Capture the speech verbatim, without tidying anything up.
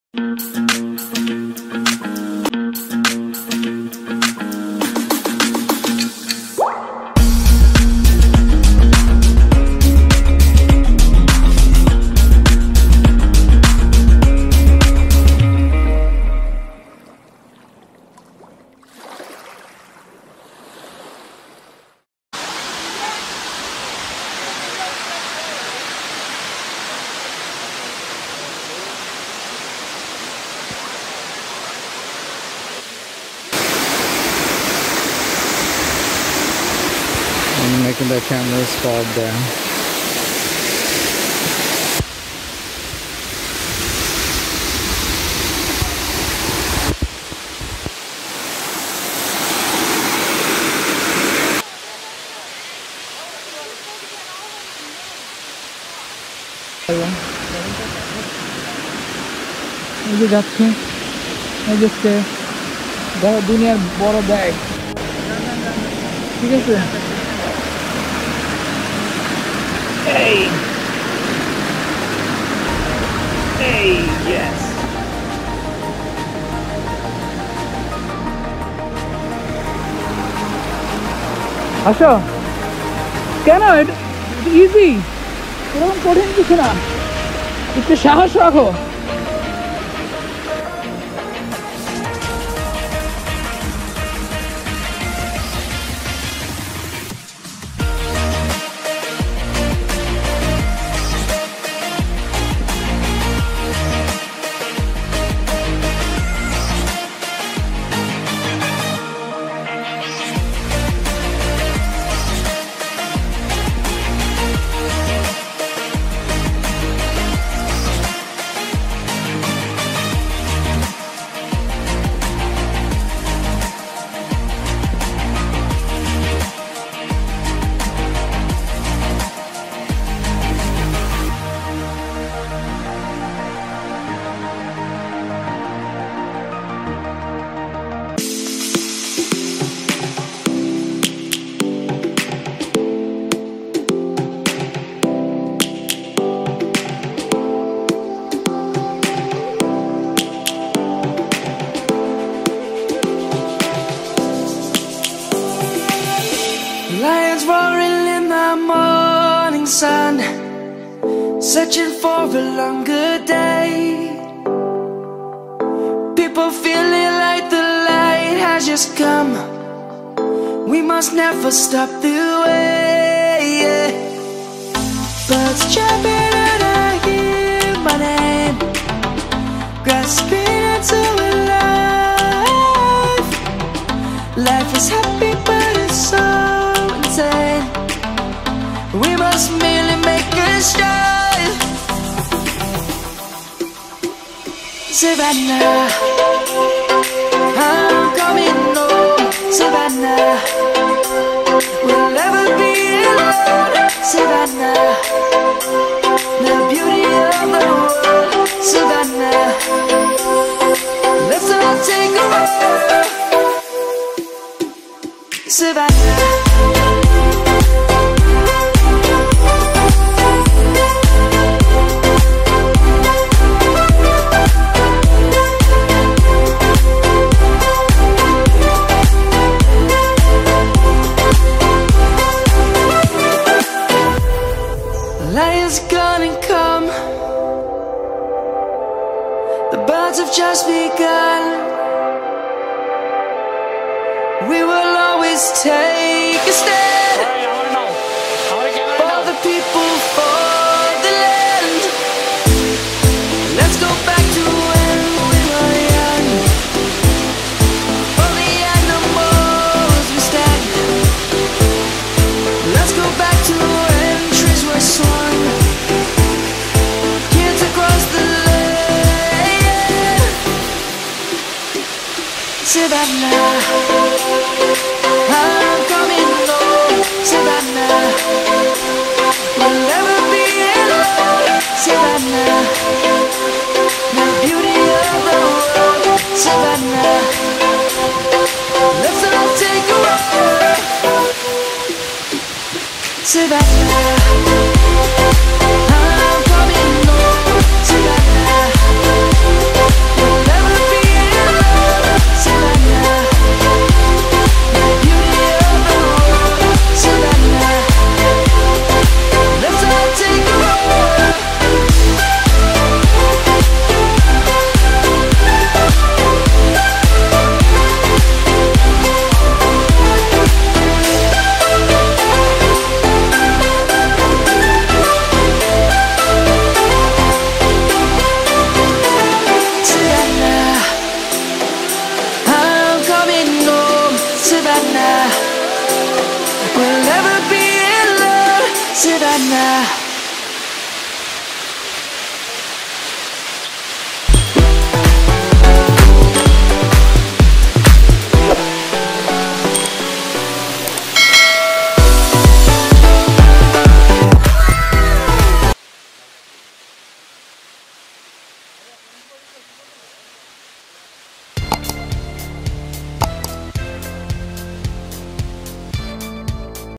I'm making the camera spot there. এই যে যাচ্ছে এই যে দেখো দুনিয়ার বড় ব্যাগ ঠিক আছে এই এই yes আসো কেন এটা ইজি এরকম কঠিন কিছু না একটু সাহস রাখো Lions roaring in the morning sun, searching for a longer day. People feeling like the light has just come. We must never stop the way. Birds chirping and I hear my name, grasping into a life. Life is happy but it's so insane. We must merely make a start. Savannah, I'm coming home. Savannah, we'll never be alone. Savannah, the beauty of the world. Savannah, let's all take a walk. Savannah. Lion's gonna come. The birds have just begun. We will always take a stand for the people, for the land. Let's go back to when we were young. For the animals we stand. Let's go back to when trees were swung. Kids across the land. Savannah, I'm coming home. Savannah, we'll never be alone. Savannah, the beauty of the world. Savannah, let's all take a walk. Savannah.